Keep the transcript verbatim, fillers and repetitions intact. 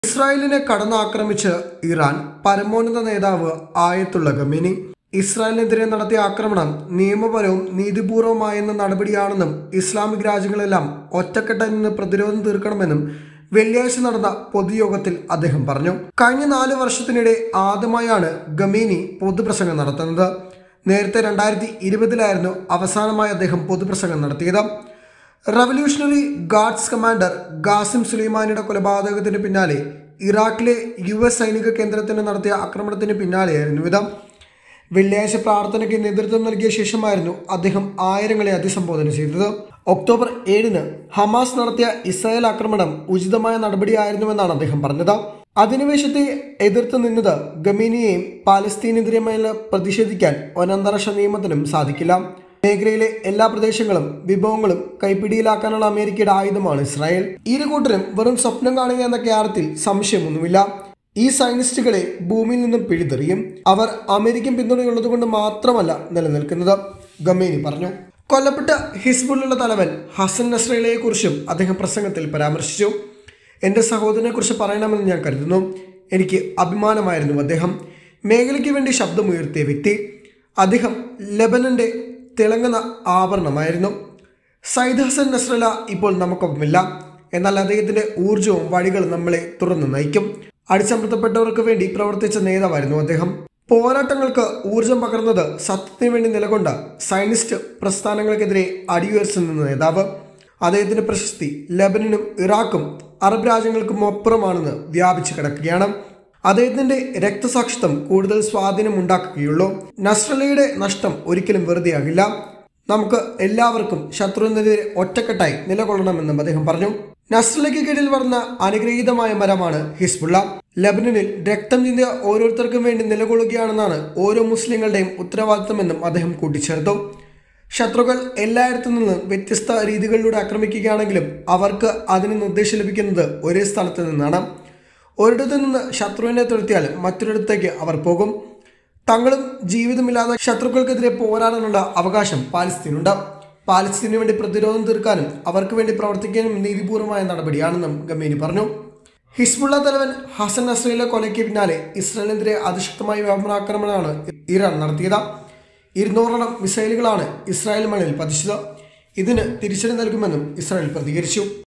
ഇസ്രായേലിനെ കടന്നാക്രമിച്ച് ഇറാൻ പരമോന്നത നേതാവ് ആയത്തുള്ള ഖമേനി ഇസ്രായേലിനെതിരെ നടത്തിയ ആക്രമണം നിയമപരവും നീതിപൂർവമായെന്ന നടപടിയാണെന്നും ഇസ്ലാമിക് രാജ്യങ്ങളെല്ലാം ഒറ്റക്കെട്ടായി നിന്ന് പ്രതിരോധം തീർക്കണമെന്നും വെള്ളിയാഴ്ച നടന്ന പൊതുയോഗത്തിൽ അദ്ദേഹം പറഞ്ഞു. കഴിഞ്ഞ നാല് വർഷത്തിനിടെ ആദ്യമായാണ് ഖമേനി പൊതുപ്രസംഗം നടത്തുന്നത്. നേരത്തെ രണ്ടായിരത്തി ഇരുപതിലായിരുന്നു അവസാനമായി അദ്ദേഹം പൊതുപ്രസംഗം നടത്തിയത്. റവല്യൂഷണറി ഗാർഡ്സ് കമാൻഡർ ഖാസിം സുലൈമാനിയുടെ കൊലപാതകത്തിന് പിന്നാലെ ഇറാഖിലെ യു എസ് സൈനിക കേന്ദ്രത്തിന് നടത്തിയ ആക്രമണത്തിന് പിന്നാലെയായിരുന്നു ഇത്. വെള്ളിയാഴ്ച പ്രാർത്ഥനയ്ക്ക് നേതൃത്വം നൽകിയ ശേഷമായിരുന്നു അദ്ദേഹം ആയിരങ്ങളെ അഭിസംബോധന ചെയ്തത്. ഒക്ടോബർ ഏഴിന് ഹമാസ് നടത്തിയ ഇസ്രായേൽ ആക്രമണം ഉചിതമായ നടപടിയായിരുന്നുവെന്നാണ് അദ്ദേഹം പറഞ്ഞത്. അധിനിവേശത്തെ എതിർത്ത് നിന്നത് ഖമേനിയെയും പാലസ്തീനെതിരെയുമല്ല പ്രതിഷേധിക്കാൻ ഒരന്താരാഷ്ട്ര നിയമത്തിനും സാധിക്കില്ല. മേഖലയിലെ എല്ലാ പ്രദേശങ്ങളും വിഭവങ്ങളും കൈപ്പിടിയിലാക്കാനുള്ള അമേരിക്കയുടെ ആയുധമാണ് ഇസ്രായേൽ. ഇരു കൂട്ടരും വെറും സ്വപ്നം കാണുക എന്ന കാര്യത്തിൽ സംശയമൊന്നുമില്ല. ഈ സൈനിസ്റ്റുകളെ ഭൂമിയിൽ നിന്നും പിഴുതെറിയും. അവർ അമേരിക്കൻ പിന്തുണയുള്ളതുകൊണ്ട് മാത്രമല്ല നിലനിൽക്കുന്നത്, ഖമേനി പറഞ്ഞു. കൊല്ലപ്പെട്ട ഹിസ്ബുള്ളുള്ള തലവൻ ഹസൻ നസ്രല്ലയെ കുറിച്ചും അദ്ദേഹം പ്രസംഗത്തിൽ പരാമർശിച്ചു. എൻ്റെ സഹോദരനെ കുറിച്ച് പറയണമെന്ന് ഞാൻ കരുതുന്നു. എനിക്ക് അഭിമാനമായിരുന്നു അദ്ദേഹം. മേഖലയ്ക്ക് വേണ്ടി ശബ്ദമുയർത്തിയ വ്യക്തി. അദ്ദേഹം ലെബനന്റെ തിളങ്ങുന്ന ആഭരണമായിരുന്നു. സയ്യിദ് ഹസൻ നസ്രല്ല ഇപ്പോൾ നമുക്കൊപ്പമില്ല, എന്നാൽ അദ്ദേഹത്തിന്റെ ഊർജവും വഴികളും നമ്മളെ തുറന്നു നയിക്കും. അടിച്ചമർത്തപ്പെട്ടവർക്ക് വേണ്ടി പ്രവർത്തിച്ച നേതാവായിരുന്നു അദ്ദേഹം. പോരാട്ടങ്ങൾക്ക് ഊർജം പകർന്നത് സത്യത്തിന് വേണ്ടി നിലകൊണ്ട സൈനിസ്റ്റ് പ്രസ്ഥാനങ്ങൾക്കെതിരെ അടിയുയർച്ച നിന്ന നേതാവ്. അദ്ദേഹത്തിന്റെ പ്രശസ്തി ലെബനനും ഇറാഖും അറബ് രാജ്യങ്ങൾക്കും അപ്പുറമാണെന്ന് വ്യാപിച്ചു കിടക്കുകയാണ്. അദ്ദേഹത്തിന്റെ രക്തസാക്ഷിത്വം കൂടുതൽ സ്വാധീനം ഉണ്ടാക്കുകയുള്ളൂ. നസ്രല്ലയുടെ നഷ്ടം ഒരിക്കലും വെറുതെയാകില്ല. നമുക്ക് എല്ലാവർക്കും ശത്രുവിനെതിരെ ഒറ്റക്കെട്ടായി നിലകൊള്ളണമെന്നും അദ്ദേഹം പറഞ്ഞു. നസ്രല്ലയ്ക്ക് കീഴിൽ വളർന്ന അനുഗ്രഹീതമായ മരമാണ് ഹിസ്ബുള്ള. ലെബനനിൽ രക്തം ചിന്തിയ ഓരോരുത്തർക്കും വേണ്ടി നിലകൊള്ളുകയാണെന്നാണ് ഓരോ മുസ്ലിങ്ങളുടെയും ഉത്തരവാദിത്തമെന്നും അദ്ദേഹം കൂട്ടിച്ചേർത്തു. ശത്രുക്കൾ എല്ലായിടത്തു നിന്നും വ്യത്യസ്ത രീതികളിലൂടെ ആക്രമിക്കുകയാണെങ്കിലും അവർക്ക് അതിന് നിർദ്ദേശം ലഭിക്കുന്നത് ഒരേ സ്ഥലത്ത് നിന്നാണ്. ഒരിടത്തു നിന്ന് ശത്രുവിനെ തുരത്തിയാൽ മറ്റൊരിടത്തേക്ക് അവർ പോകും. തങ്ങളും ജീവിതമില്ലാതെ ശത്രുക്കൾക്കെതിരെ പോരാടാനുള്ള അവകാശം പാലസ്തീനുണ്ട്. പാലസ്തീനു വേണ്ടി പ്രതിരോധം തീർക്കാനും അവർക്ക് വേണ്ടി പ്രവർത്തിക്കാനും നീതിപൂർവമായ നടപടിയാണെന്നും ഖമേനി പറഞ്ഞു. ഹിസ്ബുള്ള തലവൻ ഹസൻ നസ്രല്ലയുടെ കൊലയ്ക്ക് പിന്നാലെ ഇസ്രായേലിനെതിരെ അതിശക്തമായ വ്യോമാക്രമണമാണ് ഇറാൻ നടത്തിയത്. ഇരുന്നൂറോളം മിസൈലുകളാണ് ഇസ്രായേൽ മണ്ണിൽ പതിച്ചത്. ഇതിന് തിരിച്ചടി നൽകുമെന്നും ഇസ്രായേൽ പ്രതികരിച്ചു.